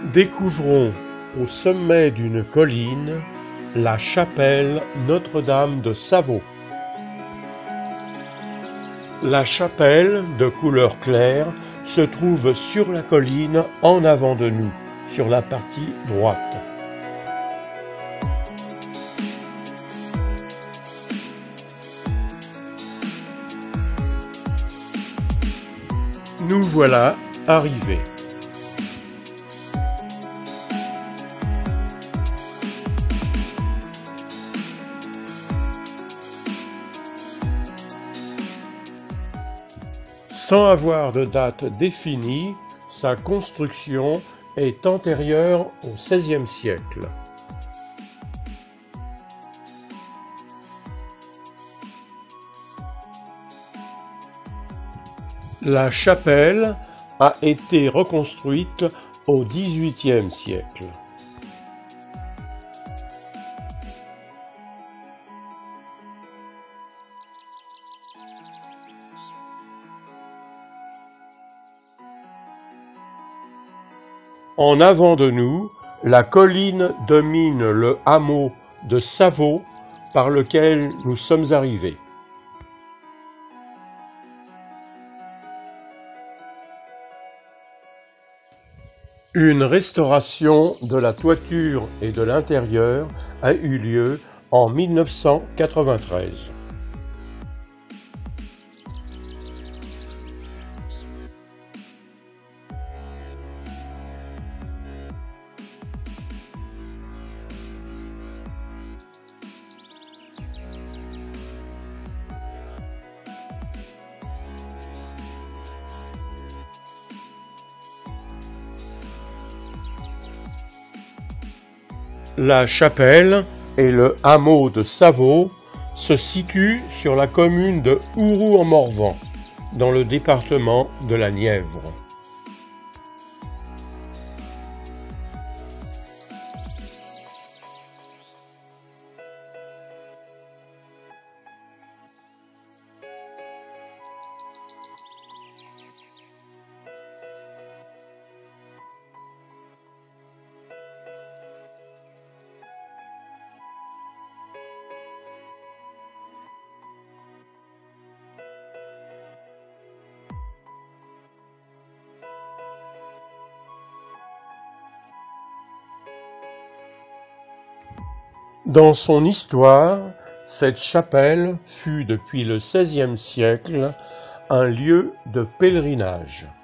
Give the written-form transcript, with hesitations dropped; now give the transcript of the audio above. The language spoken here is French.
Découvrons au sommet d'une colline la chapelle Notre-Dame de Savaux. La chapelle, de couleur claire, se trouve sur la colline en avant de nous, sur la partie droite. Nous voilà arrivés. Sans avoir de date définie, sa construction est antérieure au XVIe siècle. La chapelle a été reconstruite au XVIIIe siècle. En avant de nous, la colline domine le hameau de Savaux par lequel nous sommes arrivés. Une restauration de la toiture et de l'intérieur a eu lieu en 1993. La chapelle et le hameau de Savaux se situent sur la commune de Ouroux-en-Morvan, dans le département de la Nièvre. Dans son histoire, cette chapelle fut depuis le XVIe siècle un lieu de pèlerinage.